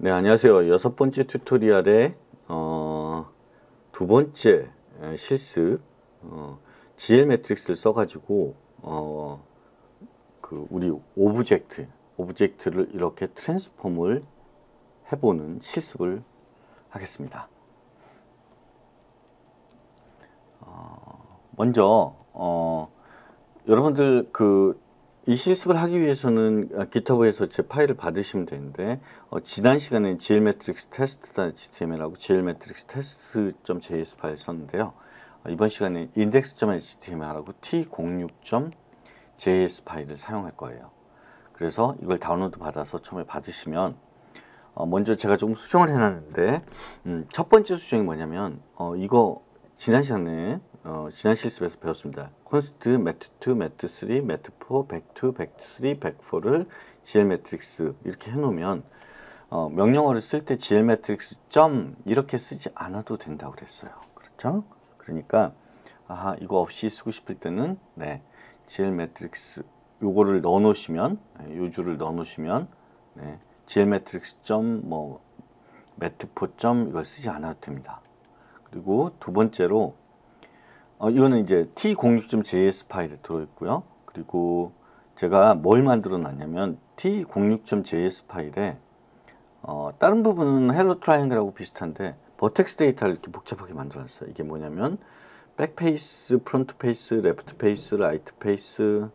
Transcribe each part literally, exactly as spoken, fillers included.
네, 안녕하세요. 여섯 번째 튜토리얼의 어, 두 번째 실습, 어, 지엘 매트릭스를 써가지고 어, 그 우리 오브젝트, 오브젝트를 이렇게 트랜스폼을 해보는 실습을 하겠습니다. 어, 먼저 어, 여러분들 그 이 실습을 하기 위해서는 기터브에서 제 파일을 받으시면 되는데, 어, 지난 시간에 지엘매트릭스 테스트.html하고 지엘매트릭스 테스트.js 파일 썼는데요. 어, 이번 시간에 index.html하고 티 공육.js 파일을 사용할 거예요. 그래서 이걸 다운로드 받아서 처음에 받으시면, 어, 먼저 제가 조금 수정을 해놨는데, 음, 첫 번째 수정이 뭐냐면, 어, 이거 지난 시간에 어, 지난 실습에서 배웠습니다. const mat 투, mat 쓰리, mat 포, back 투, back 쓰리, back 포를 지엘매트릭스 이렇게 해놓으면 어, 명령어를 쓸 때 지엘매트릭스 점 이렇게 쓰지 않아도 된다고 그랬어요. 그렇죠? 그러니까 아하, 이거 없이 쓰고 싶을 때는 네, 지엘매트릭스 요거를 넣어 놓으시면, 요 줄을 넣어 놓으시면 네, 지엘매트릭스 점 뭐 mat포 점 이걸 쓰지 않아도 됩니다. 그리고 두 번째로 어, 이거는 이제 티 공육.js 파일에 들어있고요. 그리고 제가 뭘 만들어 놨냐면 티 공육.js 파일에 어, 다른 부분은 헬로 트라이앵글하고 비슷한데 버텍스 데이터를 이렇게 복잡하게 만들어 놨어요. 이게 뭐냐면 백페이스, 프론트 페이스, 레프트 페이스, 라이트 페이스,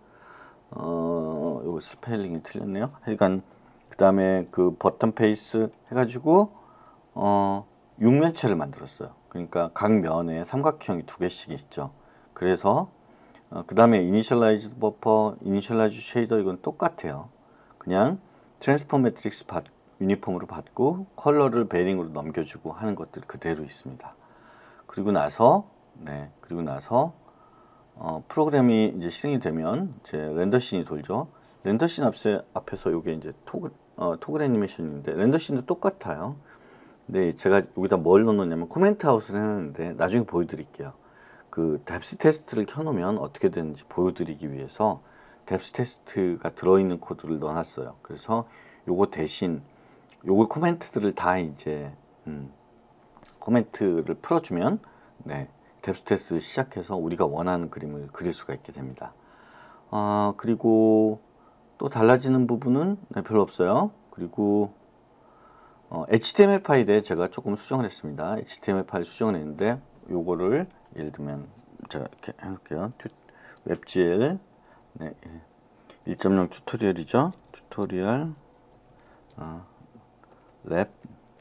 어, 이거 스펠링이 틀렸네요. 하여간 그 다음에 그 버튼 페이스 해가지고 어, 육면체를 만들었어요. 그러니까 각 면에 삼각형이 두 개씩 있죠. 그래서 어, 그 다음에 이니셜라이즈 버퍼, 이니셜라이즈 쉐이더 이건 똑같아요. 그냥 트랜스폼 매트릭스 받, 유니폼으로 받고 컬러를 베링으로 넘겨주고 하는 것들 그대로 있습니다. 그리고 나서 네 그리고 나서 어, 프로그램이 이제 실행이 되면 이제 렌더씬이 돌죠. 렌더씬 앞에 앞에서 이게 이제 토글 어, 토글 애니메이션인데 렌더씬도 똑같아요. 네, 제가 여기다 뭘 넣었냐면 코멘트 아웃을 해놨는데 나중에 보여드릴게요. 그 뎁스 테스트를 켜놓으면 어떻게 되는지 보여드리기 위해서 뎁스 테스트가 들어있는 코드를 넣어놨어요. 그래서 요거 대신 요거 코멘트들을 다 이제 음, 코멘트를 풀어주면 네, 뎁스 테스트를 시작해서 우리가 원하는 그림을 그릴 수가 있게 됩니다. 아, 그리고 또 달라지는 부분은 네, 별로 없어요. 그리고 어, 에이치티엠엘 파일에 제가 조금 수정을 했습니다. 에이치티엠엘 파일 수정을 했는데 요거를 예를 들면 제가 이렇게 해볼게요. 웹지엘 네, 일 점 영 튜토리얼이죠. 튜토리얼 어, 랩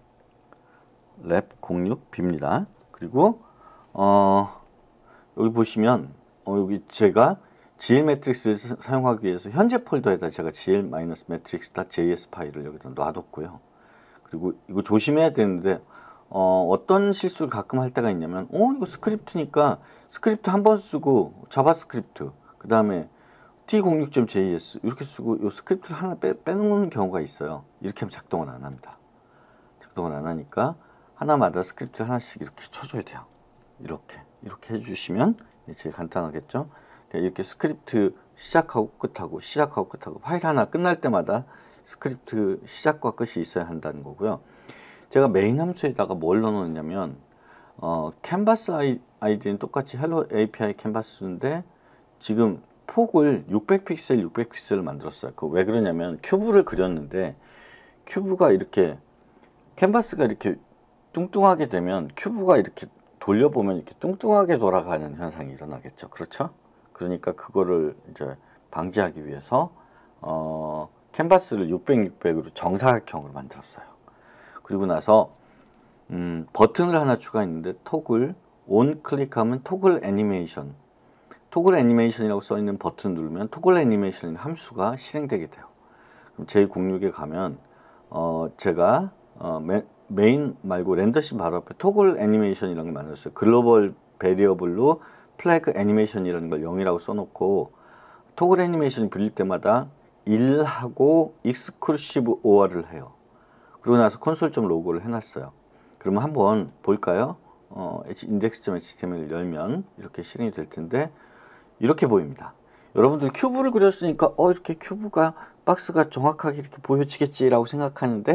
랩 공육 B입니다. 그리고 어, 여기 보시면 어, 여기 제가 지엘 매트릭스를 사용하기 위해서 현재 폴더에다 제가 지엘-매트릭스.js 파일을 여기다 놔뒀고요. 그리고 이거 조심해야 되는데 어, 어떤 실수를 가끔 할 때가 있냐면 어 이거 스크립트니까 스크립트 한 번 쓰고 자바스크립트 그 다음에 티 공육.js 이렇게 쓰고 이 스크립트를 하나 빼, 빼놓는 경우가 있어요. 이렇게 하면 작동을 안 합니다. 작동을 안 하니까 하나마다 스크립트를 하나씩 이렇게 쳐줘야 돼요. 이렇게 이렇게 해주시면 제일 간단하겠죠. 그러니까 이렇게 스크립트 시작하고 끝하고 시작하고 끝하고 파일 하나 끝날 때마다 스크립트 시작과 끝이 있어야 한다는 거고요. 제가 메인 함수에다가 뭘 넣어놓냐면 어, 캔버스 아이디는 똑같이 헬로 에이피아이 캔버스인데 지금 폭을 육백 픽셀 육백 픽셀을 만들었어요. 그 왜 그러냐면 큐브를 그렸는데 큐브가 이렇게 캔버스가 이렇게 뚱뚱하게 되면 큐브가 이렇게 돌려보면 이렇게 뚱뚱하게 돌아가는 현상이 일어나겠죠. 그렇죠? 그러니까 그거를 이제 방지하기 위해서 어, 캔버스를 육백, 육백으로 정사각형으로 만들었어요. 그리고 나서 음, 버튼을 하나 추가했는데 토글 온 클릭하면 토글 애니메이션 토글 애니메이션이라고 써있는 버튼 누르면 토글 애니메이션 함수가 실행되게 돼요. 그럼 제일 공육에 가면 어, 제가 어, 메, 메인 말고 렌더씬 바로 앞에 토글 애니메이션이라는 걸 만들었어요. 글로벌 베리어블로 플래그 애니메이션이라는 걸 영이라고 써놓고 토글 애니메이션이 불릴 때마다 일하고 익스클루시브 오어를 해요. 그러고 나서 콘솔.로그를 해놨어요. 그러면 한번 볼까요? 어, index.html을 열면 이렇게 실행이 될 텐데 이렇게 보입니다. 여러분들 큐브를 그렸으니까 어 이렇게 큐브가 박스가 정확하게 이렇게 보여지겠지라고 생각하는데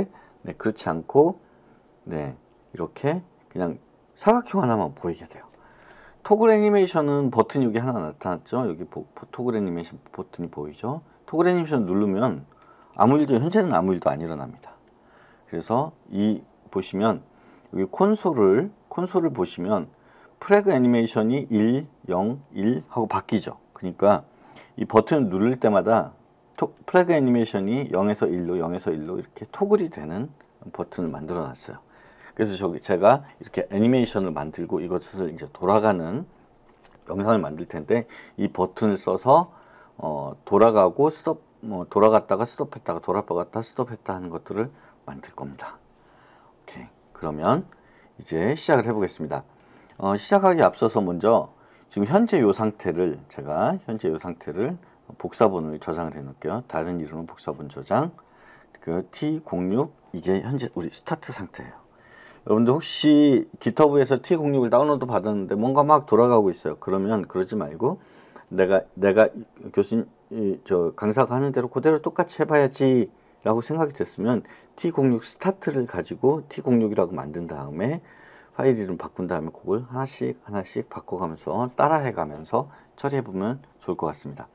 네, 그렇지 않고 네, 이렇게 그냥 사각형 하나만 보이게 돼요. 토글 애니메이션은 버튼이 여기 하나 나타났죠. 여기 보, 토글 애니메이션 버튼이 보이죠. 토글 애니메이션 누르면 아무 일도, 현재는 아무 일도 안 일어납니다. 그래서 이 보시면 여기 콘솔을 콘솔을 보시면 프래그 애니메이션이 일, 영, 일 하고 바뀌죠. 그러니까 이 버튼을 누를 때마다 토, 프래그 애니메이션이 영에서 일로 영에서 일로 이렇게 토글이 되는 버튼을 만들어 놨어요. 그래서 저기 제가 이렇게 애니메이션을 만들고 이것을 이제 돌아가는 영상을 만들 텐데 이 버튼을 써서 어, 돌아가고 스톱, 뭐 돌아갔다가 스톱했다가 돌아갔다 스톱했다 하는 것들을 만들 겁니다. 오케이. 그러면 이제 시작을 해보겠습니다. 어, 시작하기 앞서서 먼저 지금 현재 요 상태를 제가 현재 요 상태를 복사본을 저장을 해 놓을게요. 다른 이름은 복사본 저장. 그 티 공육 이게 현재 우리 스타트 상태예요. 여러분들 혹시 깃허브에서 티 공육을 다운로드 받았는데 뭔가 막 돌아가고 있어요. 그러면 그러지 말고 내가 내가 교수님 저 강사가 하는 대로 그대로 똑같이 해봐야지 라고 생각이 됐으면 티 공육 스타트를 가지고 티 공육이라고 만든 다음에 파일 이름 바꾼 다음에 그걸 하나씩 하나씩 바꿔가면서 따라해 가면서 처리해 보면 좋을 것 같습니다.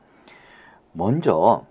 먼저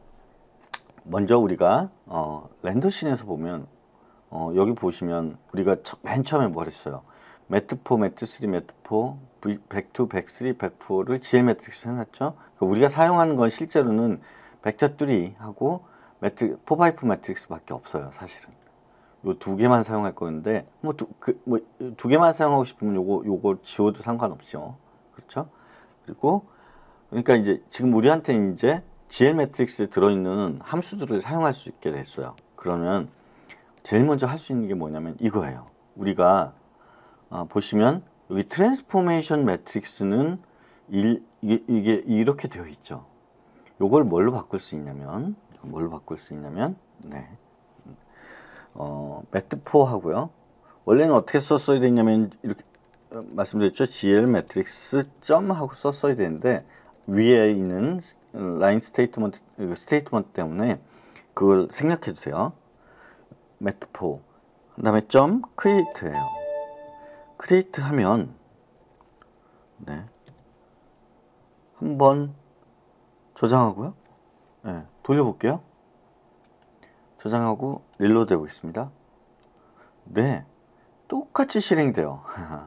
먼저 우리가 어, 렌더씬에서 보면 어, 여기 보시면 우리가 맨 처음에 뭘 했어요? 매트 사, 매트 삼, 매트 사, 백이, 백삼, 백사를 지엘 매트릭스 해놨죠? 우리가 사용하는 건 실제로는 벡터 삼 하고 매트, 사, 오 매트릭스 밖에 없어요, 사실은. 요 두 개만 사용할 거는데, 뭐, 두, 그, 뭐, 두 개만 사용하고 싶으면 요거, 요거 지워도 상관없죠. 그렇죠? 그리고, 그러니까 이제 지금 우리한테 이제 지엘 매트릭스에 들어있는 함수들을 사용할 수 있게 됐어요. 그러면 제일 먼저 할 수 있는 게 뭐냐면 이거예요. 우리가 어, 보시면 여기 트랜스포메이션 매트릭스는 일, 이게, 이게 이렇게 되어 있죠. 요걸 뭘로 바꿀 수 있냐면 뭘로 바꿀 수 있냐면 네. 어, 매트 사 하고요. 원래는 어떻게 썼어야 되냐면 이렇게 어, 말씀드렸죠. 지엘 매트릭스 점 하고 썼어야 되는데 위에 있는 라인 스테이트먼트 스테이트먼트 때문에 그걸 생략해도 돼요. 매트 사. 그 다음에 점 크리에이트예요. 크리에이트 하면 네. 한번 저장하고요. 네. 돌려볼게요. 저장하고 릴로드 해보겠습니다. 네. 똑같이 실행돼요.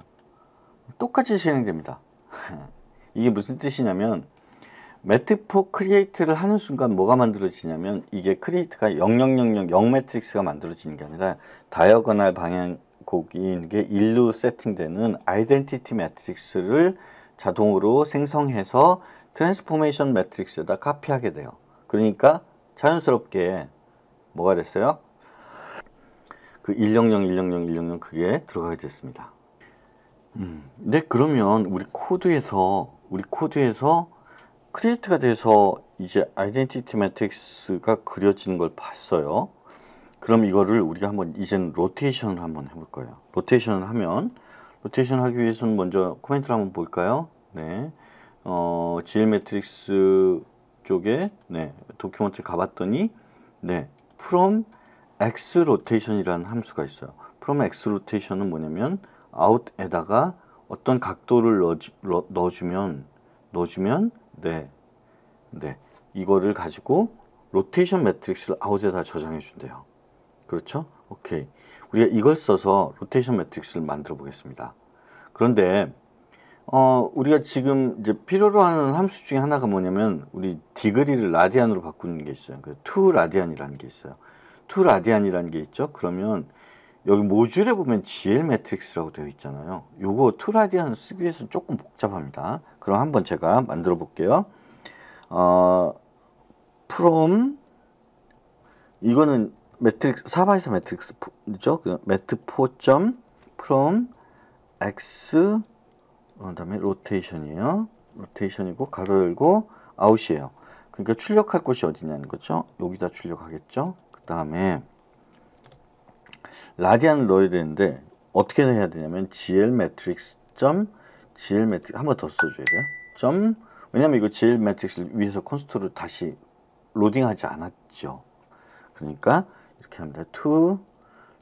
똑같이 실행됩니다. 이게 무슨 뜻이냐면 매트 사 크리에이트를 하는 순간 뭐가 만들어지냐면 이게 크리에이트가 영영영영 영 매트릭스가 만들어지는 게 아니라 다이어고널 방향곡인 게 일로 세팅되는 아이덴티티 매트릭스를 자동으로 생성해서 트랜스포메이션 매트릭스에다 카피하게 돼요. 그러니까 자연스럽게 뭐가 됐어요? 그 일영영, 일영영, 일영영 그게 들어가게 됐습니다. 음, 네, 그러면 우리 코드에서 우리 코드에서 크리에이트가 돼서 이제 아이덴티티 매트릭스가 그려지는 걸 봤어요. 그럼 이거를 우리가 한번 이제는 로테이션을 한번 해볼 거예요. 로테이션을 하면 로테이션 하기 위해서는 먼저 코멘트를 한번 볼까요? 네, 어, 지엘 매트릭스 쪽에 네 도큐먼트를 가봤더니 네 from x rotation이라는 함수가 있어요. from x rotation은 뭐냐면 out에다가 어떤 각도를 넣어주, 넣어주면 넣어주면 네, 네 이거를 가지고 로테이션 매트릭스를 아웃에다 저장해 준대요. 그렇죠? 오케이. 우리가 이걸 써서 로테이션 매트릭스를 만들어 보겠습니다. 그런데 어, 우리가 지금 이제 필요로 하는 함수 중에 하나가 뭐냐면 우리 디그리를 라디안으로 바꾸는 게 있어요. 그 이 라디안이라는 게 있어요. 이 라디안이라는 게 있죠. 그러면 여기 모듈에 보면 지엘 매트릭스라고 되어 있잖아요. 요거 이 라디안을 쓰기 위해서는 조금 복잡합니다. 그럼 한번 제가 만들어 볼게요. 어, from 이거는 매트릭스 사 바이에서 매트릭스죠. 그 매트 사 점 from x 그다음에 로테이션이에요. 로테이션이고 가로 열고 아웃이에요. 그러니까 출력할 곳이 어디냐는 거죠. 여기다 출력하겠죠. 그 다음에 라디안을 넣어야 되는데 어떻게 해야 되냐면 지엘 매트릭스 점 지엘 매트릭스 한 번 더 써줘야 돼요. 점 왜냐면 이거 지엘 매트릭스를 위해서 콘스트를 다시 로딩하지 않았죠. 그러니까 이렇게 합니다. to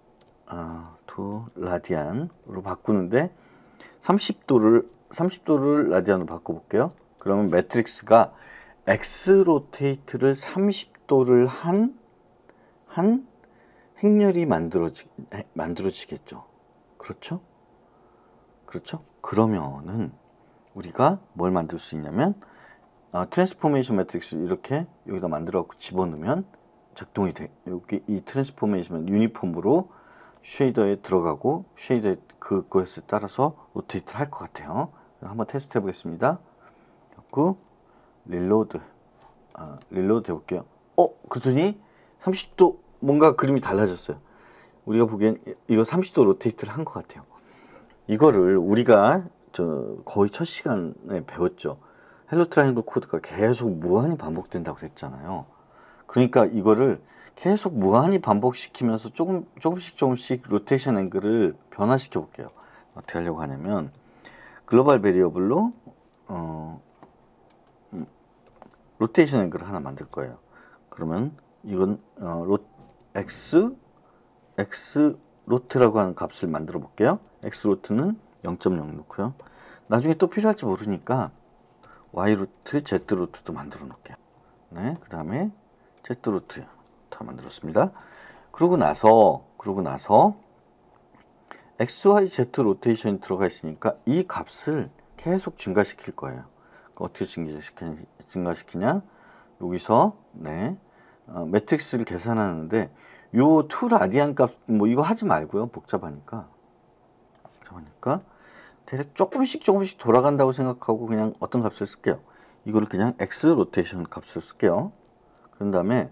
아, to 라디안으로 바꾸는데 삼십 도를 삼십 도를 라디안으로 바꿔볼게요. 그러면 매트릭스가 X 로테이트를 삼십 도를 한, 한 행렬이 만들어지, 만들어지겠죠. 그렇죠? 그렇죠? 그러면은 우리가 뭘 만들 수 있냐면 아, 트랜스포메이션 매트릭스 이렇게 여기다 만들어 갖고 집어넣으면 작동이 돼. 여기 이 트랜스포메이션 유니폼으로 쉐이더에 들어가고 쉐이더에 그것에 따라서 로테이트를 할 것 같아요. 한번 테스트 해 보겠습니다. 그 릴로드 아, 릴로드 해볼게요. 어? 그러더니 삼십 도 뭔가 그림이 달라졌어요. 우리가 보기엔 이거 삼십 도 로테이트를 한 것 같아요. 이거를 우리가 저 거의 첫 시간에 배웠죠. 헬로 트라이앵글 코드가 계속 무한히 반복된다고 그랬잖아요. 그러니까 이거를 계속 무한히 반복시키면서 조금 조금씩 조금씩 로테이션 앵글을 변화시켜 볼게요. 어떻게 하려고 하냐면 글로벌 베리어블로 어, 음, 로테이션 앵글을 하나 만들 거예요. 그러면 이건 어, 로, x x 로트라고 하는 값을 만들어 볼게요. x 로트는 영 점 영 놓고요. 나중에 또 필요할지 모르니까 y 로트, z 로트도 만들어 놓을게요. 네, 그 다음에 z 로트 다 만들었습니다. 그러고 나서 그러고 나서 x, y, z 로테이션이 들어가 있으니까 이 값을 계속 증가시킬 거예요. 어떻게 증가시키냐, 증가시키냐? 여기서 네 어, 매트릭스를 계산하는데 요 투 라디안 값 뭐 이거 하지 말고요. 복잡하니까 복잡하니까 대략 조금씩 조금씩 돌아간다고 생각하고 그냥 어떤 값을 쓸게요. 이거를 그냥 x 로테이션 값을 쓸게요. 그런 다음에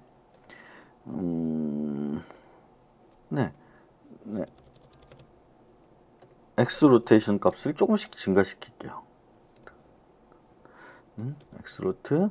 음, 네, 네, x 로테이션 값을 조금씩 증가시킬게요. 음, x 로트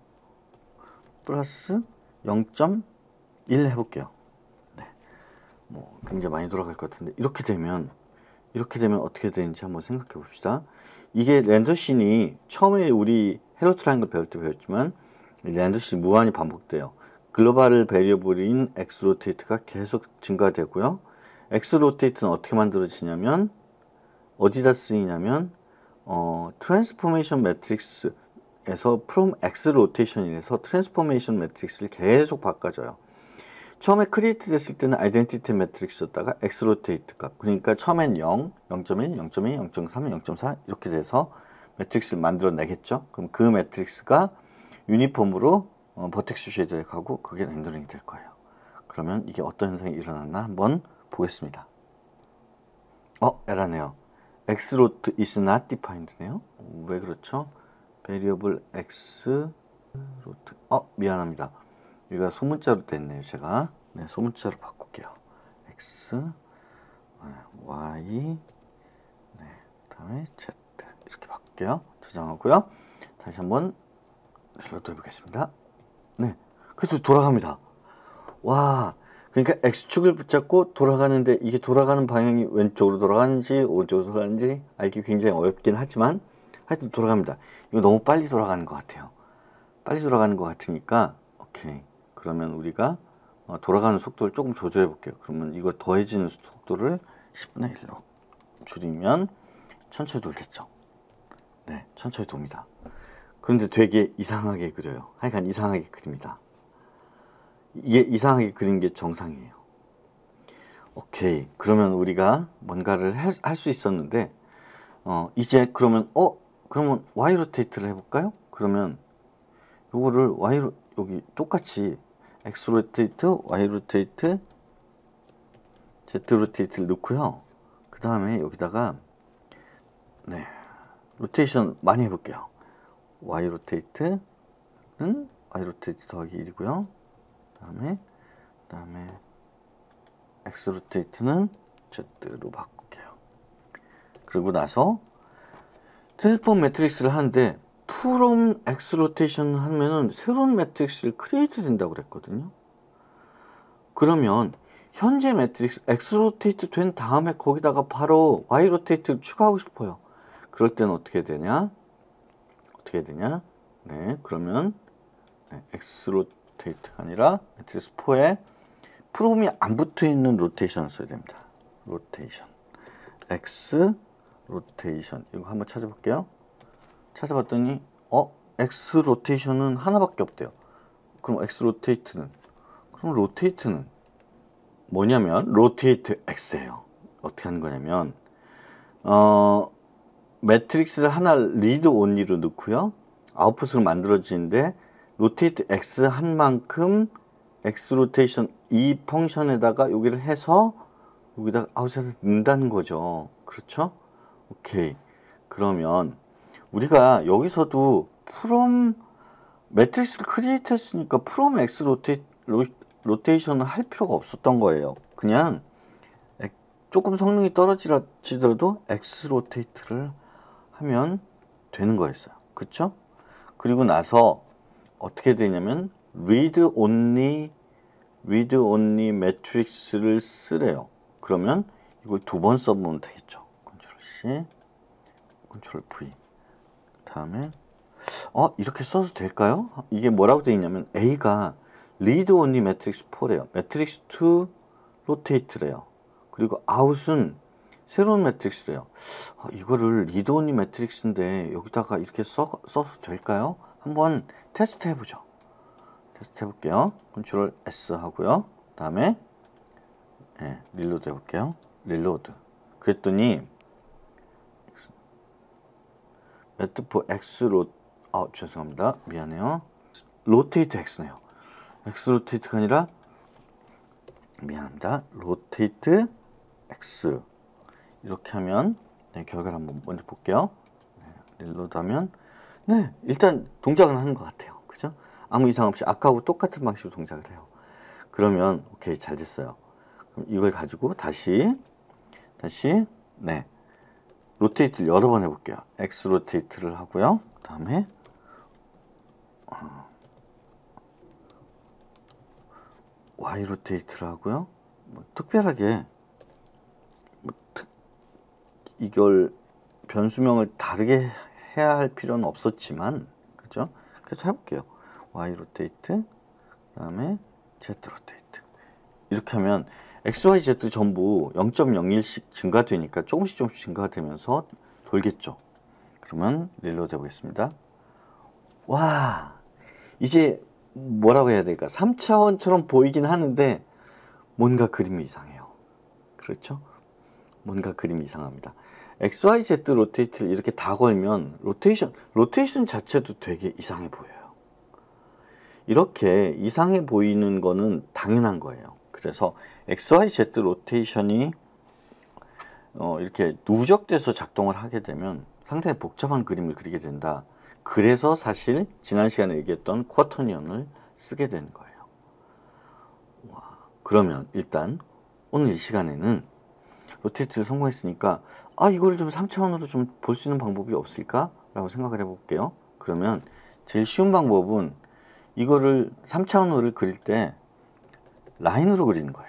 플러스 영 점 일 해볼게요. 네, 뭐 굉장히 많이 돌아갈 것 같은데 이렇게 되면 이렇게 되면 어떻게 되는지 한번 생각해 봅시다. 이게 랜더씬이 처음에 우리 헬로 트라이앵글 배울 때 배웠지만 랜더씬이 무한히 반복돼요. 글로벌 베리어블인 x 로테이트가 계속 증가되고요. x 로테이트는 어떻게 만들어지냐면 어디다 쓰이냐면 어, 트랜스포메이션 매트릭스에서 from x 로테이션에서 트랜스포메이션 매트릭스를 계속 바꿔줘요. 처음에 크리에이트 됐을 때는 아이덴티티 매트릭스였다가 x 로테이트 값 그러니까 처음엔 영, 영 점 일, 영 점 이, 영 점 삼, 영 점 사 이렇게 돼서 매트릭스를 만들어내겠죠. 그럼 그 매트릭스가 유니폼으로 어, 버텍스 쉐이더에 가고 그게 렌더링이 될 거예요. 그러면 이게 어떤 현상이 일어났나 한번 보겠습니다. 어, 에라네요. x 로트 is not defined네요. 왜 그렇죠? variable x 로트 어, 미안합니다. 여기가 소문자로 됐네요. 제가 네, 소문자로 바꿀게요. x y 네, 그다음에 z 이렇게 바꿀게요. 저장하고요. 다시 한번 릴로드 해보겠습니다. 네, 그래도 돌아갑니다. 와, 그러니까 x축을 붙잡고 돌아가는데 이게 돌아가는 방향이 왼쪽으로 돌아가는지 오른쪽으로 돌아가는지 알기 굉장히 어렵긴 하지만 하여튼 돌아갑니다. 이거 너무 빨리 돌아가는 것 같아요. 빨리 돌아가는 것 같으니까 오케이. 그러면 우리가 어, 돌아가는 속도를 조금 조절해 볼게요. 그러면 이거 더해지는 속도를 십분의 일로 줄이면 천천히 돌겠죠. 네, 천천히 돕니다. 그런데 되게 이상하게 그려요. 하여간 이상하게 그립니다. 이게 이상하게 그린 게 정상이에요. 오케이. 그러면 우리가 뭔가를 할 수 있었는데 어, 이제 그러면 어 그러면 y 로테이트를 해볼까요? 그러면 요거를 y 여기 똑같이 x 로테이트, y 로테이트, z 로테이트를 넣고요. 그 다음에 여기다가 네 로테이션 많이 해볼게요. y 로테이트는 y 로테이트 더하기 일이고요. 그 다음에 그 다음에 x 로테이트는 z로 바꿀게요. 그리고 나서 트랜스폼 매트릭스를 하는데 from x 로테이션 하면은 새로운 매트릭스를 크리에이트 된다고 그랬거든요. 그러면 현재 매트릭스 x 로테이트 된 다음에 거기다가 바로 y 로테이트를 추가하고 싶어요. 그럴 때는 어떻게 되냐? 어떻게 되냐? 네, 그러면 네, x 로테이트가 아니라 매트릭스 사에 프롬이 안 붙어 있는 로테이션을 써야 됩니다. 로테이션 x 로테이션 이거 한번 찾아볼게요. 찾아봤더니 어 x 로테이션은 하나밖에 없대요. 그럼 x 로테이트는 그럼 로테이트는 뭐냐면 로테이트 x예요. 어떻게 하는 거냐면 어 매트릭스를 하나 리드 온리로 넣고요. 아웃풋으로 만들어지는데 로테이트 x 한 만큼 x 로테이션 이 펑션에다가 여기를 해서 여기다 아웃에서 넣는다는 거죠. 그렇죠? 오케이. 그러면 우리가 여기서도 from 매트릭스를 크리에이트 했으니까 from x 로테, 로, 로테이션을 할 필요가 없었던 거예요. 그냥 조금 성능이 떨어지더라도 x 로테이트를 하면 되는 거였어요. 그쵸? 그리고 나서 어떻게 되냐면 read only read only 매트릭스를 쓰래요. 그러면 이걸 두 번 써보면 되겠죠. 컨트롤 C, 컨트롤 V. 다음에 어 이렇게 써도 될까요? 이게 뭐라고 되어 있냐면 A가 read only 매트릭스 사래요. 매트릭스 이 rotate래요. 그리고 out은 새로운 매트릭스래요. 어, 이거를 read only 매트릭스인데 여기다가 이렇게 써, 써도 될까요? 한번 테스트 해보죠. 테스트 해볼게요. 컨트롤 S 하고요. 다음에 네, 릴로드 해볼게요. 릴로드. 그랬더니 매트포 X로 아 죄송합니다. 미안해요. 로테이트 X네요. X 로테이트가 아니라 미안합니다. 로테이트 X 이렇게 하면 네, 결과를 한번 먼저 볼게요. 네, 릴로드 하면 네 일단 동작은 하는 것 같아요. 그죠? 아무 이상 없이 아까하고 똑같은 방식으로 동작을 해요. 그러면 오케이 잘 됐어요. 그럼 이걸 가지고 다시 다시 네 로테이트를 여러 번 해볼게요. X 로테이트를 하고요. 그 다음에 Y 로테이트를 하고요. 뭐 특별하게 뭐 특, 이걸 변수명을 다르게 해야 할 필요는 없었지만 그죠? 그래서 해볼게요. Y 로테이트 그 다음에 Z 로테이트 이렇게 하면 X, Y, Z 전부 영 점 영일씩 증가되니까 조금씩 조금씩 증가가 되면서 돌겠죠. 그러면 릴로드 해보겠습니다. 와 이제 뭐라고 해야 될까? 삼 차원처럼 보이긴 하는데 뭔가 그림이 이상해요. 그렇죠? 뭔가 그림이 이상합니다. X, Y, Z 로테이트를 이렇게 다 걸면 로테이션, 로테이션 자체도 되게 이상해 보여요. 이렇게 이상해 보이는 거는 당연한 거예요. 그래서 X, Y, Z 로테이션이 어 이렇게 누적돼서 작동을 하게 되면 상당히 복잡한 그림을 그리게 된다. 그래서 사실 지난 시간에 얘기했던 쿼터니언을 쓰게 되는 거예요. 와, 그러면 일단 오늘 이 시간에는 로테이트를 성공했으니까 아 이거를 좀 삼 차원으로 좀 볼 수 있는 방법이 없을까? 라고 생각을 해볼게요. 그러면 제일 쉬운 방법은 이거를 삼 차원으로 그릴 때 라인으로 그리는 거예요.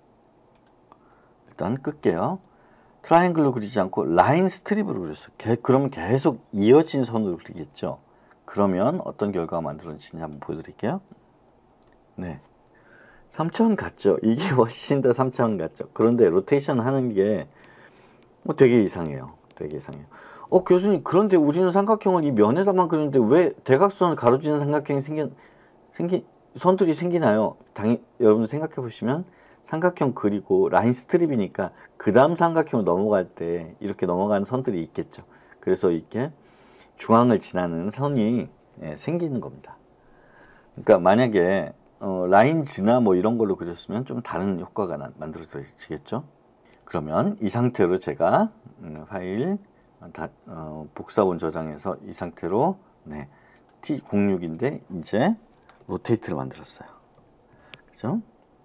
일단 끌게요. 트라이앵글로 그리지 않고 라인 스트립으로 그렸어요. 개, 그러면 계속 이어진 선으로 그리겠죠. 그러면 어떤 결과가 만들어지는지 한번 보여드릴게요. 네, 삼 차원 같죠? 이게 훨씬 더 삼 차원 같죠? 그런데 로테이션 하는 게 뭐 되게 이상해요. 되게 이상해요. 어 교수님 그런데 우리는 삼각형을 이 면에다만 그리는데 왜 대각선을 가로지는 삼각형이 생긴 생긴 선들이 생기나요? 당연 여러분 생각해 보시면 삼각형 그리고 라인 스트립이니까 그 다음 삼각형 넘어갈 때 이렇게 넘어가는 선들이 있겠죠. 그래서 이렇게 중앙을 지나는 선이 예, 생기는 겁니다. 그러니까 만약에 어, 라인 지나 뭐 이런 걸로 그렸으면 좀 다른 효과가 나, 만들어지겠죠. 그러면 이 상태로 제가 음, 파일 다, 어, 복사본 저장해서 이 상태로 네, 티 공육인데 이제 로테이트를 만들었어요. 그죠?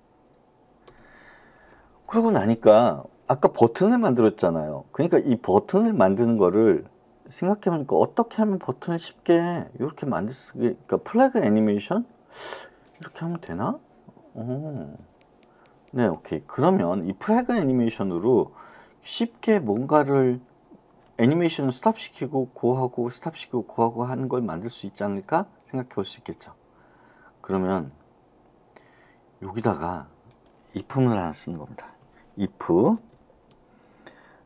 그러고 나니까 아까 버튼을 만들었잖아요. 그러니까 이 버튼을 만드는 거를 생각해보니까 어떻게 하면 버튼을 쉽게 이렇게 만들 수 있게, 그러니까 플래그 애니메이션 이렇게 하면 되나? 오. 네, 오케이. 그러면 이 플래그 애니메이션으로 쉽게 뭔가를 애니메이션을 스탑시키고 고하고 스탑시키고 고하고 하는 걸 만들 수 있지 않을까 생각해 볼 수 있겠죠. 그러면 여기다가 if문을 하나 쓰는 겁니다. if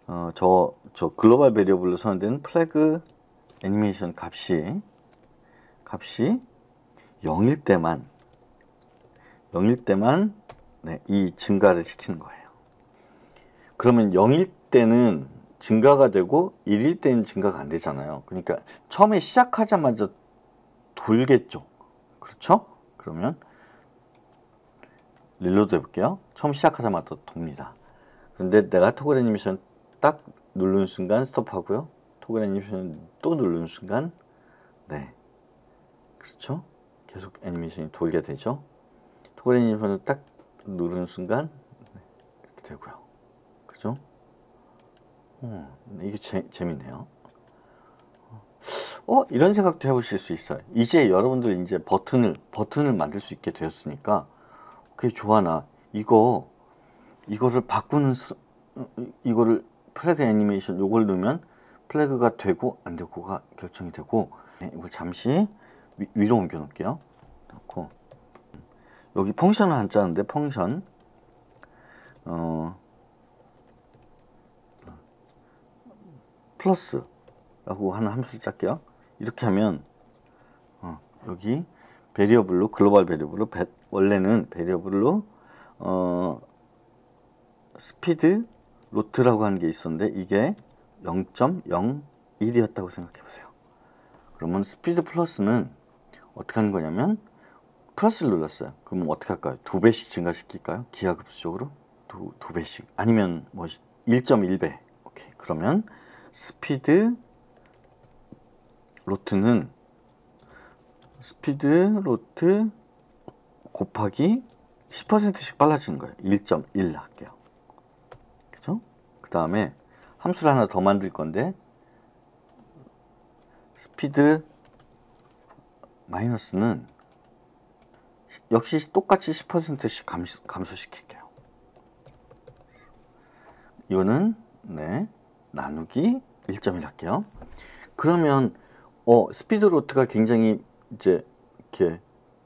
어, 저, 저 글로벌 베리어블로 선언된 플래그 애니메이션 값이 값이 영일 때만 영일 때만 네, 이 증가를 시키는 거예요. 그러면 영일 때는 증가가 되고 일일 때는 증가가 안 되잖아요. 그러니까 처음에 시작하자마자 돌겠죠. 그렇죠? 그러면 릴로드 해볼게요. 처음 시작하자마자 돕니다. 그런데 내가 토글 애니메이션 딱 누르는 순간 스톱하고요. 토글 애니메이션 또 누르는 순간 네, 그렇죠? 계속 애니메이션이 돌게 되죠. 토글 애니메이션을 딱 누르는 순간 이렇게 되고요. 그죠? 어, 이게 재, 재밌네요. 어, 이런 생각도 해보실 수 있어요. 이제 여러분들 이제 버튼을 버튼을 만들 수 있게 되었으니까 그게 좋아. 나 이거 이거를 바꾸는 수, 이거를 플래그 애니메이션 요걸 넣으면 플래그가 되고 안 되고가 결정이 되고 네, 이걸 잠시 위, 위로 옮겨 놓을게요. 놓고 여기 펑션을 안 짜는데 펑션 어 플러스라고 하는 함수를 짤게요. 이렇게 하면 어, 여기 베리어블로 글로벌 베리어블로 배, 원래는 베리어블로 어, 스피드 로트라고 하는 게 있었는데 이게 영 점 영일이었다고 생각해 보세요. 그러면 스피드 플러스는 어떻게 하는 거냐면 플러스를 눌렀어요. 그럼 어떻게 할까요? 두 배씩 증가시킬까요? 기하급수적으로 두, 두 배씩 아니면 뭐 일 점 일 배. 오케이. 그러면 스피드 로트는 스피드 로트 곱하기 십 퍼센트씩 빨라지는 거예요. 일 점 일 할게요. 그죠? 그 다음에 함수를 하나 더 만들 건데 스피드 마이너스는 역시 똑같이 십 퍼센트씩 감소, 감소시킬게요. 이거는 네 나누기 일 점 일 할게요. 그러면 어 스피드 로트가 굉장히 이제 이렇게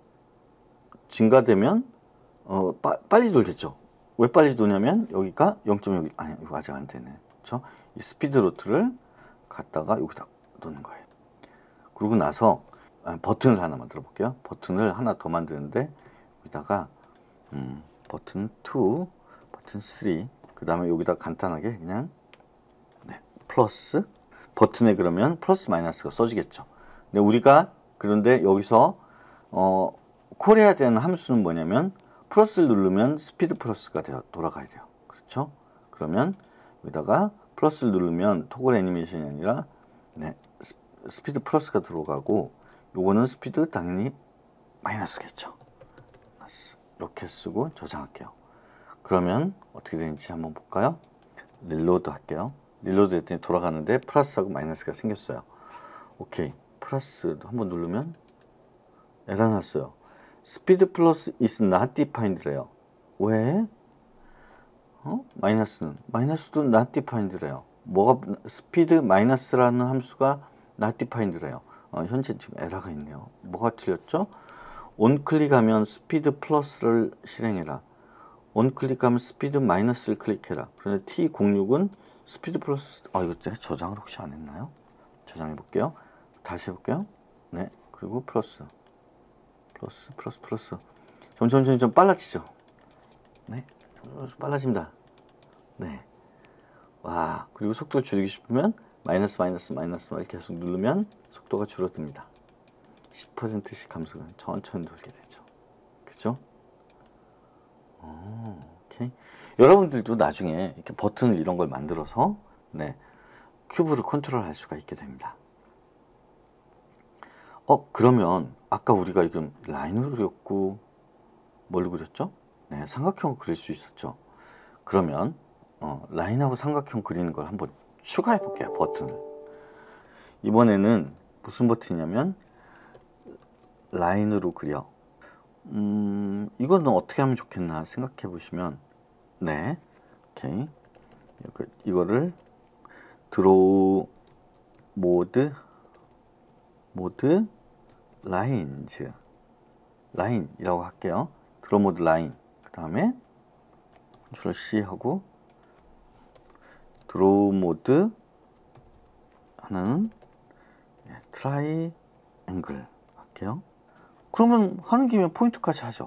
증가되면 어 빠, 빨리 돌겠죠. 왜 빨리 도냐면 여기가 영 점 영 아니 이거 아직 안 되네. 그렇죠? 이 스피드 로트를 갖다가 여기다 놓는 거예요. 그러고 나서 아, 버튼을 하나 만들어 볼게요. 버튼을 하나 더 만드는데 여기다가 음, 버튼 이, 버튼 삼, 그 다음에 여기다 간단하게 그냥 네, 플러스 버튼에 그러면 플러스 마이너스가 써지겠죠. 근데 우리가 그런데 여기서 어, 콜해야 되는 함수는 뭐냐면 플러스를 누르면 스피드 플러스가 되어 돌아가야 돼요. 그렇죠? 그러면 여기다가 플러스를 누르면 토글 애니메이션이 아니라 네, 스피드 플러스가 들어가고 요거는 스피드 당연히 마이너스겠죠. 이렇게 쓰고 저장할게요. 그러면 어떻게 되는지 한번 볼까요? 릴로드 할게요. 릴로드 했더니 돌아가는데 플러스하고 마이너스가 생겼어요. 오케이. 플러스 한번 누르면 에러 났어요. 스피드 플러스 is not defined래요. 왜? 어? 마이너스는 마이너스도 not defined래요. 뭐가 스피드 마이너스라는 함수가 not defined래요. 어, 현재 지금 에러가 있네요. 뭐가 틀렸죠? 온클릭하면 스피드 플러스를 실행해라. 온클릭하면 스피드 마이너스를 클릭해라. 그런데 티 공육은 스피드 플러스 아 이거 저장을 혹시 안 했나요? 저장해 볼게요. 다시 해볼게요. 네 그리고 플러스 플러스 플러스 플러스 점점 점점 빨라지죠. 네 빨라집니다. 네 와 그리고 속도를 줄이고 싶으면 마이너스 마이너스 마이너스 이렇게 계속 누르면 속도가 줄어듭니다. 십 퍼센트씩 감소가 천천히 돌게 되죠. 그죠? 오, 오케이. 여러분들도 나중에 이렇게 버튼을 이런 걸 만들어서 네 큐브를 컨트롤할 수가 있게 됩니다. 어 그러면 아까 우리가 지금 라인으로 그렸고 뭘로 그렸죠? 네 삼각형을 그릴 수 있었죠. 그러면 어, 라인하고 삼각형 그리는 걸 한번 추가해 볼게요. 버튼을 이번에는 무슨 버튼이냐면 라인으로 그려. 음 이거는 어떻게 하면 좋겠나 생각해 보시면 네 오케이 이거를 드로우 모드 모드 라인즈 라인이라고 할게요. 드로우 모드 라인 그 다음에 컨트롤 C 하고 드로우 모드, 하나는 트라이앵글 할게요. 그러면 하는 김에 포인트까지 하죠.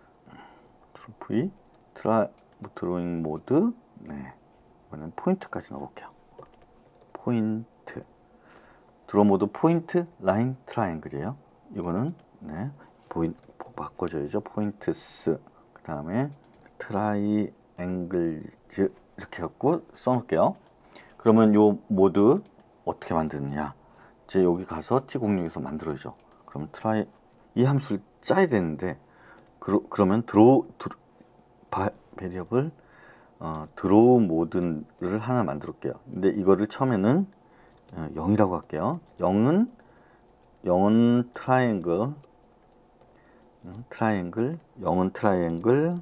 V, 트라, 드로잉 모드, 네, 이번엔 포인트까지 넣어볼게요. 포인트, 드로우 모드 포인트, 라인, 트라이앵글이에요. 이거는 네, 보인, 바꿔줘야죠. 포인트스, 그 다음에 트라이앵글즈 이렇게 갖고 써놓을게요. 그러면 요 모드 어떻게 만드느냐? 이제 여기 가서 티 공육에서 만들어야죠. 그럼 트라이 이 함수를 짜야 되는데 그러, 그러면 드로우 드로, 바, 베리어블 어, 드로우 모드를 하나 만들게요. 근데 이거를 처음에는 어, 영이라고 할게요. 영은 영은 트라이앵글, 트라이앵글, 영은 트라이앵글,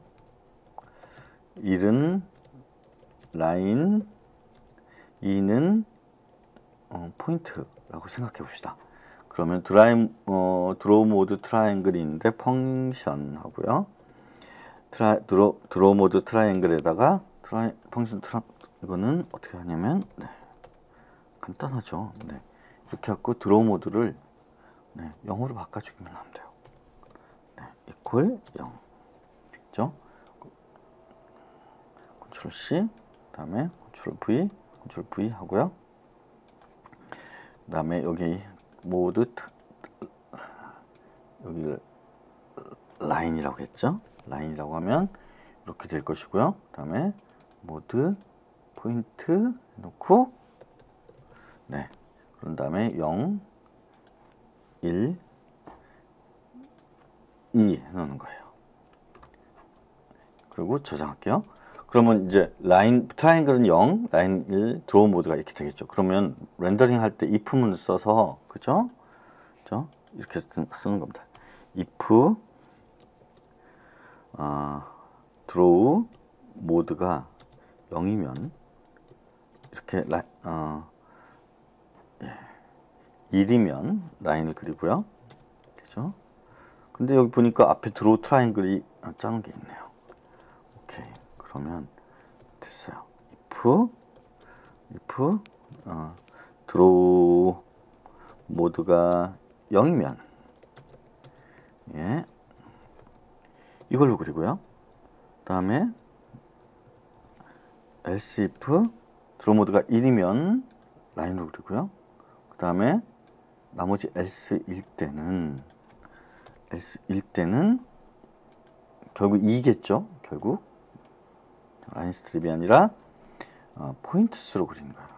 일은 라인, 이는 어, 포인트라고 생각해 봅시다. 그러면 드라이, 어, 드로우 모드 트라이앵글이 있는데 펑션 하고요. 트라, 드로, 드로우 모드 트라이앵글에다가 트라이, 펑션 트라, 이거는 어떻게 하냐면 네, 간단하죠. 네, 이렇게 갖고 드로우 모드를 네, 영으로 바꿔주기만 하면 돼요. 네, 이퀄 영. 그죠? 컨트롤 C, 그 다음에 컨트롤 V, 컨트롤 V 하고요. 그 다음에 여기 모드 여기를 라인이라고 했죠. 라인이라고 하면 이렇게 될 것이고요. 그 다음에 모드 포인트 놓고 네, 그런 다음에 영, 일, 이 해놓는 거예요. 그리고 저장할게요. 그러면 이제 라인 트라이앵글은 영, 라인 일, 드로우 모드가 이렇게 되겠죠. 그러면 렌더링 할 때 if문을 써서 그죠? 그죠? 이렇게 쓰는 겁니다. if 어, 드로우 모드가 영이면 이렇게 라, 어, 예, 일이면 라인을 그리고요. 그죠? 근데 여기 보니까 앞에 드로우 트라이앵글이 짜는 게 있네요. 오케이. 그러면 됐어요. if if 어, 드로우 모드가 영이면 예, 이걸로 그리고요. 그 다음에 else if 드로우 모드가 일이면 라인으로 그리고요. 그 다음에 나머지 else일 때는 else일 때는 결국 이겠죠. 결국 라인 스트립이 아니라 어, 포인트스로 그리는 거예요.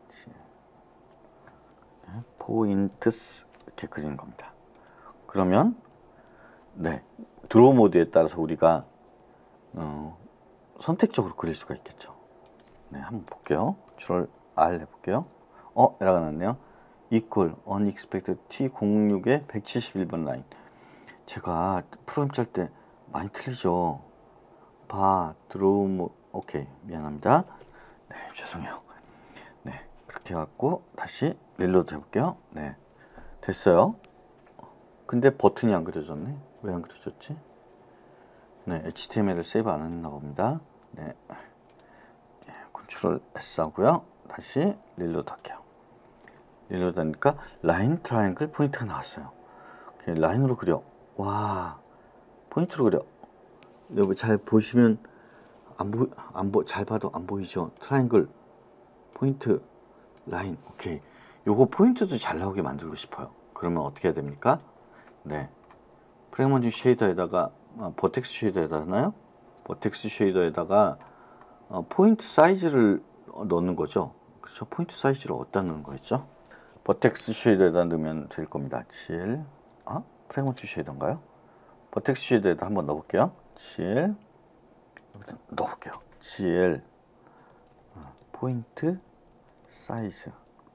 네, 포인트스 이렇게 그리는 겁니다. 그러면 네, 드로우 모드에 따라서 우리가 어, 선택적으로 그릴 수가 있겠죠. 네, 한번 볼게요. 컨트롤 R 해볼게요. 어, 에러가 났네요. equal unexpected 티 공육에 백칠십일 번 라인. 제가 프로그램 짤 때 많이 틀리죠. 바, 드로우 모, 오케이, 미안합니다. 네, 죄송해요. 네, 그렇게 해갖고 다시 릴로드 해볼게요. 네, 됐어요. 근데 버튼이 안 그려졌네. 왜 안 그려졌지? 네, 에이치티엠엘을 세이브 안 했나 봅니다. 네, 네, 컨트롤 S 하고요. 다시 릴로드 할게요. 릴로드 하니까 라인, 트라이앵글, 포인트가 나왔어요. 오케이, 라인으로 그려. 와, 포인트로 그려. 여기 잘 보시면 안 보, 안 보, 잘 봐도 안 보이죠? 트라이앵글, 포인트, 라인. 오케이. 요거 포인트도 잘 나오게 만들고 싶어요. 그러면 어떻게 해야 됩니까? 네. 프레그먼트 쉐이더에다가, 아, 버텍스 쉐이더에다 하나요? 버텍스 쉐이더에다가 어, 포인트 사이즈를 넣는 거죠. 그렇죠? 포인트 사이즈를 어디다 넣는 거였죠? 버텍스 쉐이더에다 넣으면 될 겁니다. 칠. 아? 프레그먼트 쉐이더인가요? 버텍스 쉐이더에다 한번 넣어볼게요. 칠. 넣어볼게요. 칠. 어, 포인트 사이즈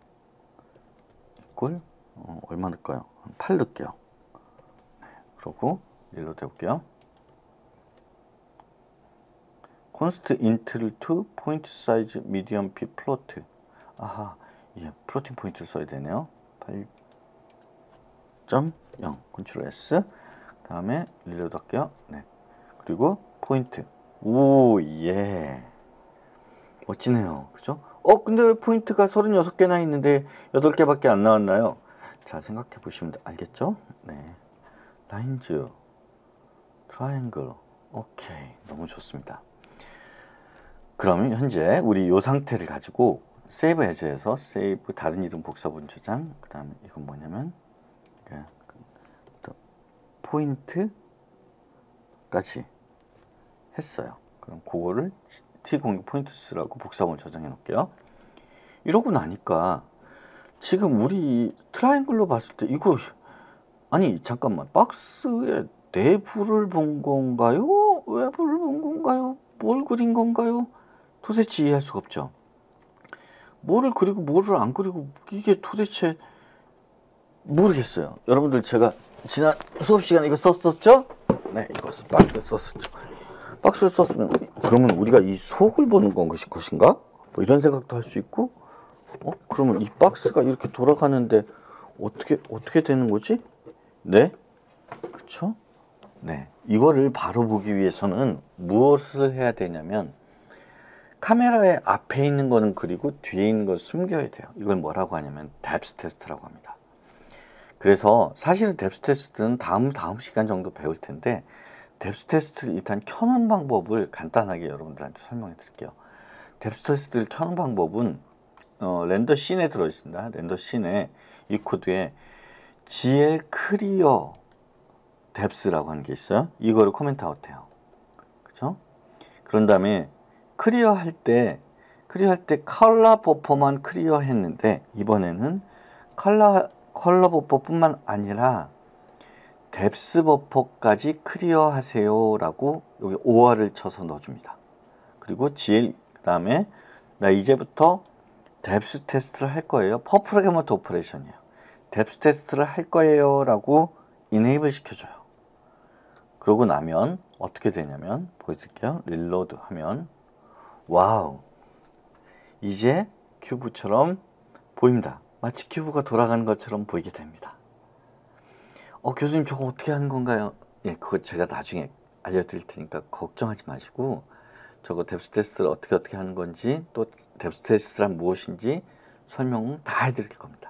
이꼴 어, 얼마 넣을까요? 팔 넣을게요. 네, 그러고 릴로드 해볼게요. const int를 to point size medium p float. 아하, 예, 플로팅 포인트를 써야 되네요. 팔 점 영 컨트롤 S. 다음에 릴로드 할게요. 네, 그리고 포인트. 오, 예, 멋지네요. 그죠? 어 근데 왜 포인트가 서른여섯 개나 있는데 여덟 개밖에 안 나왔나요? 자, 생각해 보시면 알겠죠? 네. 라인즈, 트라이앵글. 오케이. 너무 좋습니다. 그러면 현재 우리 요 상태를 가지고 세이브 에즈에서 세이브 다른 이름 복사본 저장, 그 다음에 이건 뭐냐면 포인트까지 했어요. 그럼 그거를 티 공유 포인트스라고 복사본 저장해 놓을게요. 이러고 나니까 지금 우리 트라이앵글로 봤을 때 이거 아니 잠깐만, 박스의 내부를 본 건가요? 외부를 본 건가요? 뭘 그린 건가요? 도대체 이해할 수가 없죠. 뭐를 그리고 뭐를 안 그리고 이게 도대체 모르겠어요. 여러분들 제가 지난 수업 시간에 이거 썼었죠? 네, 이거 박스를 썼었죠. 박스를 썼으면 그러면 우리가 이 속을 보는 건 것이 것인가? 뭐 이런 생각도 할 수 있고, 어 그러면 이 박스가 이렇게 돌아가는데 어떻게 어떻게 되는 거지? 네, 그렇죠? 네, 이거를 바로 보기 위해서는 무엇을 해야 되냐면 카메라의 앞에 있는 거는 그리고 뒤에 있는 걸 숨겨야 돼요. 이걸 뭐라고 하냐면 뎁스 테스트라고 합니다. 그래서 사실은 뎁스 테스트는 다음 다음 시간 정도 배울 텐데 뎁스 테스트를 일단 켜놓은 방법을 간단하게 여러분들한테 설명해 드릴게요. 뎁스 테스트를 켜는 방법은 어, 렌더 씬에 들어 있습니다. 렌더 씬에 이 코드에 지엘 클리어 뎁스라고 하는 게 있어요. 이거를 코멘트 아웃해요. 그죠? 그런 다음에 클리어 할 때 클리어 할 때 컬러 버퍼만 클리어 했는데 이번에는 컬러 컬러 버퍼뿐만 아니라 뎁스 버퍼까지 클리어 하세요 라고 여기 오알을 쳐서 넣어줍니다. 그리고 지엘 그 다음에 나 이제부터 뎁스 테스트를 할 거예요. 퍼프로게먼트 오퍼레이션이에요. 뎁스 테스트를 할 거예요 라고 이네이블 시켜줘요. 그러고 나면 어떻게 되냐면 보여드릴게요. 릴로드 하면 와우, 이제 큐브처럼 보입니다. 마치 큐브가 돌아가는 것처럼 보이게 됩니다. 어 교수님 저거 어떻게 하는 건가요? 예, 그거 제가 나중에 알려드릴 테니까 걱정하지 마시고 저거 뎁스 테스트를 어떻게 어떻게 하는 건지 또 뎁스 테스트란 무엇인지 설명 다 해드릴 겁니다.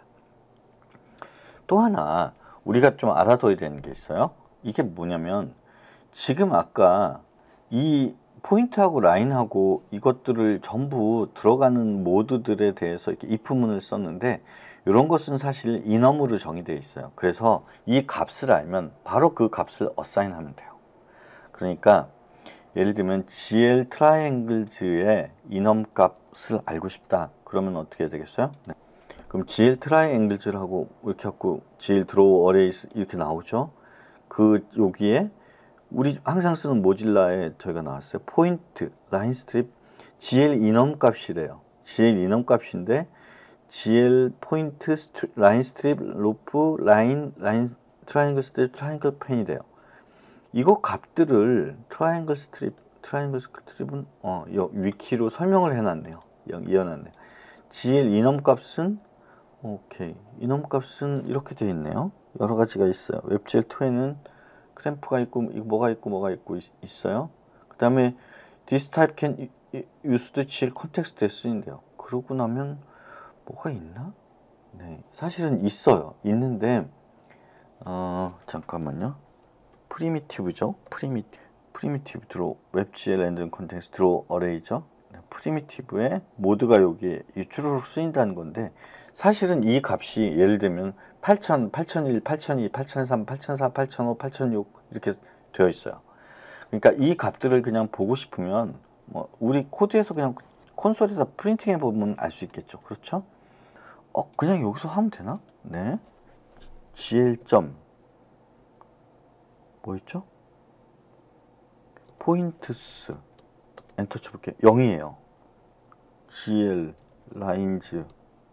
또 하나 우리가 좀 알아둬야 되는 게 있어요. 이게 뭐냐면 지금 아까 이 포인트하고 라인하고 이것들을 전부 들어가는 모드들에 대해서 이렇게 if문을 썼는데 이런 것은 사실 이넘으로 정의되어 있어요. 그래서 이 값을 알면 바로 그 값을 어사인 하면 돼요. 그러니까 예를 들면 지엘 트라이앵글즈의 이넘 값을 알고 싶다. 그러면 어떻게 해야 되겠어요? 네. 그럼 지엘 트라이앵글즈라고 이렇게 하고 지엘 드로우 어레이스 이렇게 나오죠. 그 여기에 우리 항상 쓰는 모질라에 저희가 나왔어요. 포인트, 라인 스트립, 지엘 이넘 값이래요. 지엘 이넘 값인데 지엘 포인트, 스트, 라인 스트립, 루프, 라인, 라인 트라이앵글 스트립, 트라이앵글 펜이래요. 이거 값들을 트라이앵글 스트립, 트라이앵글 스트립은 어, 위키로 설명을 해놨네요. 이어놨네요. 지엘 이넘 값은 오케이, 이넘 값은 이렇게 되어 있네요. 여러 가지가 있어요. 웹지엘이에는 크램프가 있고 이거 뭐가 있고 뭐가 있고 있, 있어요. 그 다음에 this type can used 지엘 컨텍스트에 쓰인대요. 그러고 나면 뭐가 있나? 네, 사실은 있어요. 있는데 어 잠깐만요. 프리미티브죠. 프리미티브 프리미티브 드로 웹지엘 랜덤 컨텍스트 드로 어레이죠. 네, 프리미티브의 모드가 여기에 주르륵 쓰인다는 건데 사실은 이 값이 예를 들면 팔천, 팔천일, 팔천이, 팔천삼, 팔천사, 팔천오, 팔천육 이렇게 되어 있어요. 그러니까 이 값들을 그냥 보고 싶으면 뭐 우리 코드에서 그냥 콘솔에서 프린팅해 보면 알 수 있겠죠. 그렇죠? 어 그냥 여기서 하면 되나? 네. 지엘 점 뭐였죠? 포인트스 엔터 쳐볼게요. 영이에요. 지엘 라인즈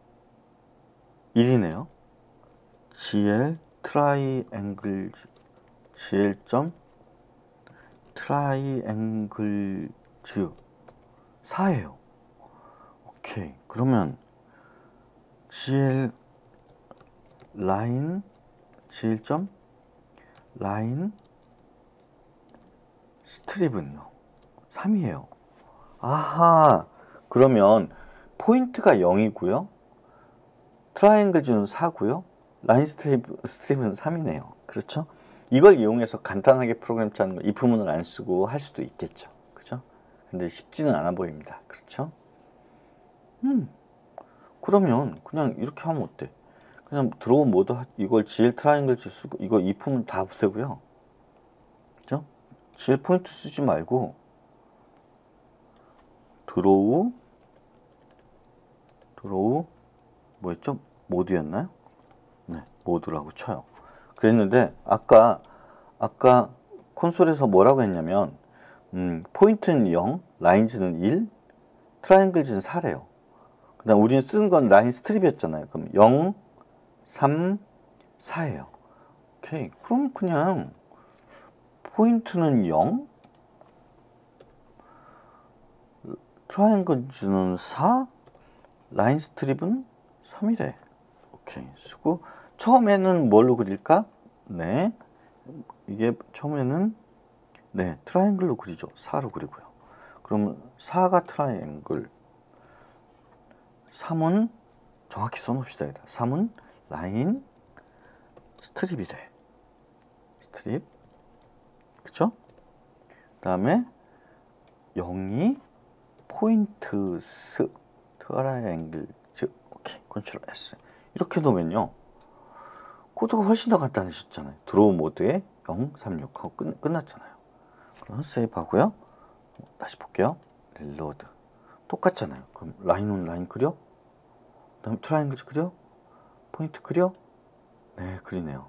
일이네요. 지엘 트라이앵글 지엘 점 트라이앵글즈 사예요. 오케이. 그러면 지엘 라인 지엘 점 라인 스트립은요 삼이에요. 아하. 그러면 포인트가 영이고요. 트라이앵글 G는 사고요. 라인 스트립, 스트립은 삼이네요. 그렇죠? 이걸 이용해서 간단하게 프로그램 짜는 거, if 문을 안 쓰고 할 수도 있겠죠. 그죠? 근데 쉽지는 않아 보입니다. 그렇죠? 음, 그러면 그냥 이렇게 하면 어때? 그냥 드로우 모드, 이걸 지엘 트라이앵글 G 쓰고, 이거 if 문 다 없애고요. 그죠? 지엘 포인트 쓰지 말고, 드로우, 드로우, 뭐였죠? 모드였나요? 네, 모드라고 쳐요. 그랬는데 아까 아까 콘솔에서 뭐라고 했냐면 음, 포인트는 영, 라인즈는 일, 트라이앵글즈는 사래요. 그다음 우리는 쓴 건 라인 스트립이었잖아요. 그럼 영, 삼, 사예요. 오케이. 그럼 그냥 포인트는 영, 트라이앵글즈는 사, 라인 스트립은 삼이래. 오케이. 쓰고 처음에는 뭘로 그릴까? 네. 이게 처음에는 네, 트라이앵글로 그리죠. 사로 그리고요. 그러면 사가 트라이앵글, 삼은 정확히 써놓읍시다. 삼은 라인 스트립이래. 스트립. 그쵸? 그 다음에 영이 포인트스 트라이앵글즈. 오케이. 컨트롤 S. 이렇게 놓으면요. 코드가 훨씬 더 간단해졌잖아요. 드로우 모드에 영, 삼, 육 하고 끝, 끝났잖아요. 그럼 세이브 하고요. 다시 볼게요. 릴로드. 똑같잖아요. 그럼 라인은 라인 그려? 그 다음에 트라이앵글 그려? 포인트 그려? 네, 그리네요.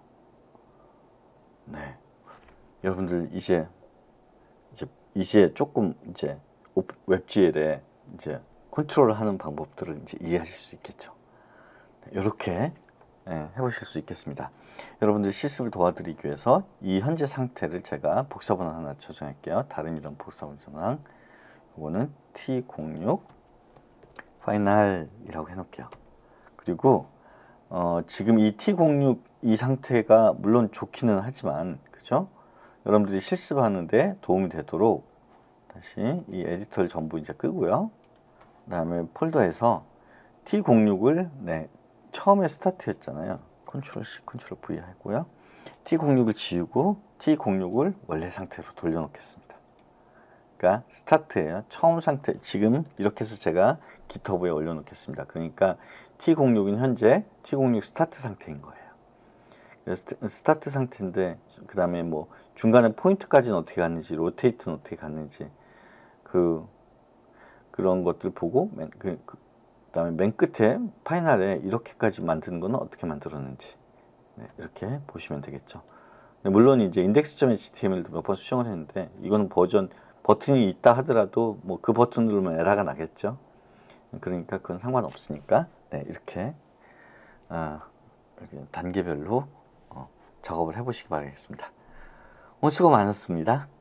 네. 여러분들 이제 이제 이제 조금 이제 웹지엘에 이제 컨트롤을 하는 방법들을 이제 이해하실 수 있겠죠. 이렇게 네, 해보실 수 있겠습니다. 여러분들 실습을 도와드리기 위해서 이 현재 상태를 제가 복사본을 하나 저장할게요. 다른 이런 복사본 저장. 이거는 티 공육 파이널이라고 해놓을게요. 그리고 어, 지금 이 티 공육 이 상태가 물론 좋기는 하지만, 그죠? 여러분들이 실습하는데 도움이 되도록 다시 이 에디터를 전부 이제 끄고요. 그 다음에 폴더에서 티 공육을 네, 처음에 스타트였잖아요. 컨트롤 C, 컨트롤 V 하고요. 티 공육을 지우고 티 공육을 원래 상태로 돌려놓겠습니다. 그러니까 스타트예요. 처음 상태. 지금 이렇게 해서 제가 깃허브에 올려놓겠습니다. 그러니까 티 공육은 현재 티 공육 스타트 상태인 거예요. 그래서 스타트 상태인데 그 다음에 뭐 중간에 포인트까지는 어떻게 갔는지, 로테이트는 어떻게 갔는지 그 그런 것들 보고 맨, 그, 그 다음에 맨 끝에 파이널에 이렇게까지 만드는 거는 어떻게 만들었는지 네, 이렇게 보시면 되겠죠. 물론 이제 index.html도 몇 번 수정을 했는데 이거는 버전 버튼이 있다 하더라도 뭐 그 버튼 누르면 에러가 나겠죠. 그러니까 그건 상관없으니까 네, 이렇게, 아, 이렇게 단계별로 어, 작업을 해보시기 바라겠습니다. 오늘 수고 많았습니다.